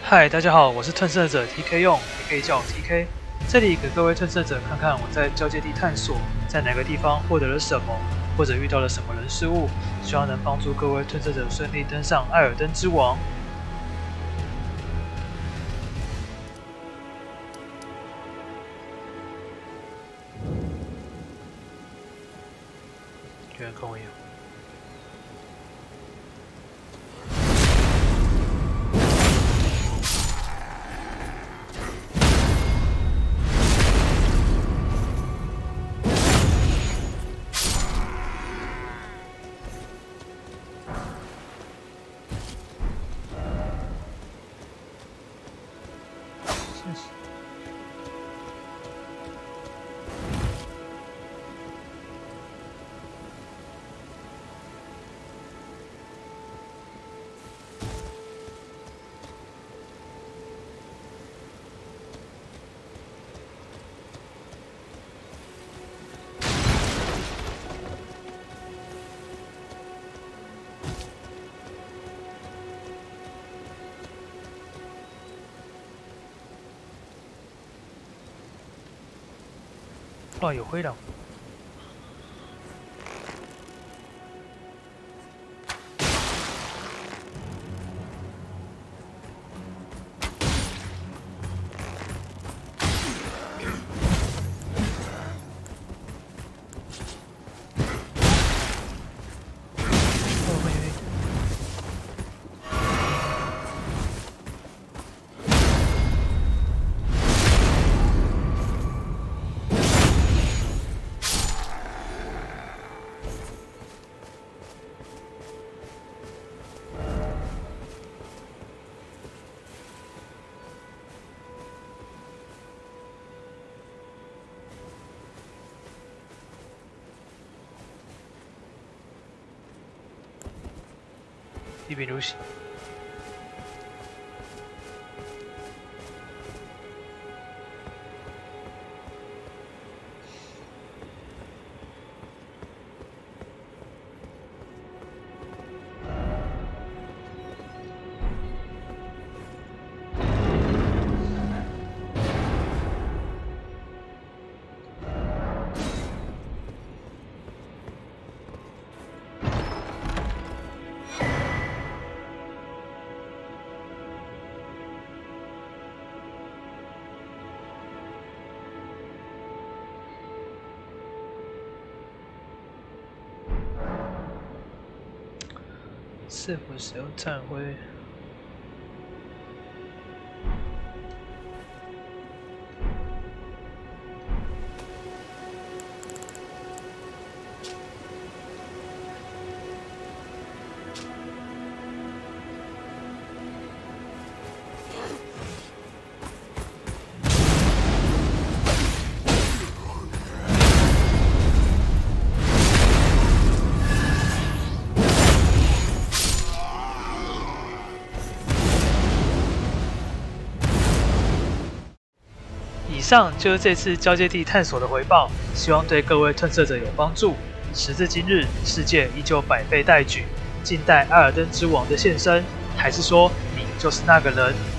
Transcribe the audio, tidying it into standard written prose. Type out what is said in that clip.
嗨，大家好，我是褪色者 TK 用，也可以叫我 TK。这里给各位褪色者看看我在交界地探索，在哪个地方获得了什么，或者遇到了什么人事物，希望能帮助各位褪色者顺利登上艾尔登之王。有人跟我一样。 哦，有灰狼。 一笔流血。是否使用战徽？以上就是这次交界地探索的回报，希望对各位褪色者有帮助。时至今日，世界依旧百废待举，静待艾尔登之王的现身，还是说你就是那个人？